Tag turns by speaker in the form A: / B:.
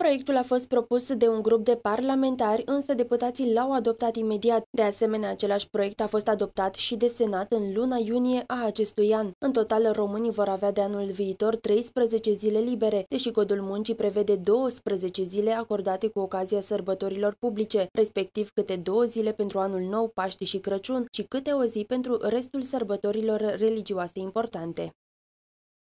A: Proiectul a fost propus de un grup de parlamentari, însă deputații l-au adoptat imediat. De asemenea, același proiect a fost adoptat și de Senat în luna iunie a acestui an. În total, românii vor avea de anul viitor 13 zile libere, deși Codul Muncii prevede 12 zile acordate cu ocazia sărbătorilor publice, respectiv câte 2 zile pentru Anul Nou, Paște și Crăciun și câte o zi pentru restul sărbătorilor religioase importante.